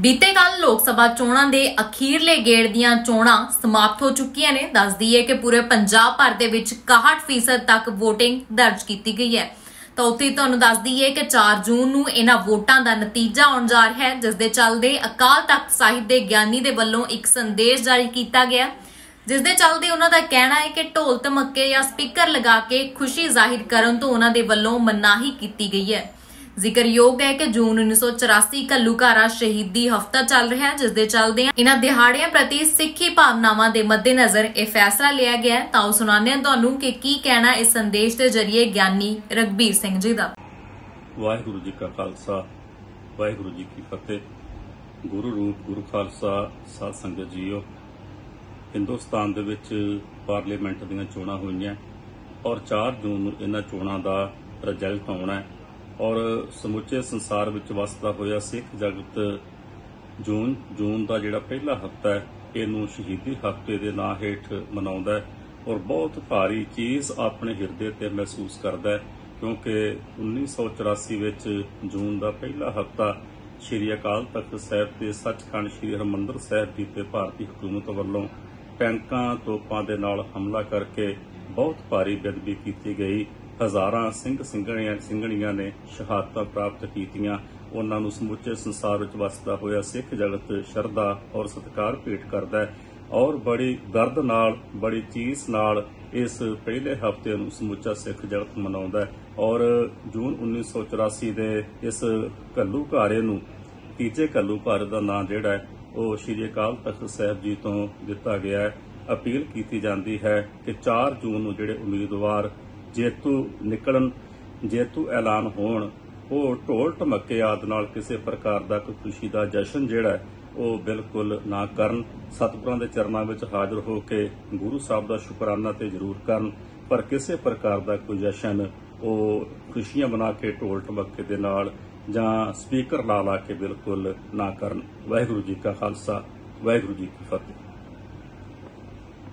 बीते कल लोक सभा चोणां दे अखीरले गेड़ दीआं चोणां समाप्त हो चुकियां ने। दस दईए कि पूरे पंजाब भर दे विच 61% तक वोटिंग दर्ज की गई है। तो उत्थे तुहानूं दस दईए कि 4 जून नूं इन्हां वोटां दा नतीजा आउण जा रहा है, जिस दे चलदे अकाल तख्त साहिब दे ज्ञानी दे वल्लों एक संदेश जारी किया गया, जिस दे चलदे उन्हां दा कहना है कि ढोल धमके या स्पीकर लगा के खुशी जाहिर करन तो उन्हां दे वल्लों मनाही की गई है। जिक्रयोग है कि जून 1984 घल्लूघारा शहीदी हफ्ता चल रहा है, जिस दे चलदे इन्हां दिहाड़ियां प्रति सिक्खी भावनावां दे मद्देनजर यह फैसला लिया गया है। ताओ सुनाने तुहानूं कि की कहना इस संदेश के जरिए ज्ञानी रघबीर सिंह जी दा। वाहिगुरू जी का खालसा, वाहिगुरू जी की फतेह। गुरु रूप गुरु खालसा साध संगत जीओ। हिंदुस्तान दे विच पार्लीमेंट दीआं चोणां होईआं और 4 जून नूं इन्हां चोणां दा रिजल्ट आउणा है और समुचे संसार विच वसदा होया सिख जगत जून का जिहड़ा पहला हफ्ता है इनू शहीदी हफ्ते के नां हेठ मनाउंदा है और बहुत भारी चीज़ अपने हिरदे ते महसूस करदा है, क्योंकि 1984 विच जून का पहला हफ्ता श्री अकाल तख्त साहिब ते सचखंड श्री हरमंदर साहिब जी ते भारती हुकूमत वल्लों टैंकां तोपां दे नाल हमला करके बहुत भारी बेदबी की गई। हज़ारां सिंह ਸਿੰਘਣੀਆਂ ने शहादतां प्राप्त कीतियां। उन्हां नूं समूचे संसार विच वसदा होया सिख जगत शरधा और सत्कार भेट करदा है और बड़ी दर्द नाल बड़ी चीस नाल इस पहले हफ्ते नूं समूचा सिख जगत मनाउंदा है। और जून 1984 दे इस घल्लूघारे नूं तीजे घल्लूघारे दा नां जिहड़ा है वो श्री अकाल तख्त साहिब जी तो दिता गया है। अपील की जाती है कि 4 जून नूं जिहड़े उम्मीदवार जेतू निकलन, जेतू ऐलान होण, वो ढोल ढमके आदि नाल किसी प्रकार का कोई खुशी का जशन जिहड़ा वो बिल्कुल ना करन। सतगुरां दे चरनां विच हाज़र होके गुरु साहब का शुकराना ते जरूर करन, पर किसी प्रकार का कोई जशन वो खुशियां मना के ढोल ढमके दे नाल जां स्पीकर ला के बिल्कुल ना करन। वाहिगुरू जी का खालसा, वाहिगुरू जी की फतेह।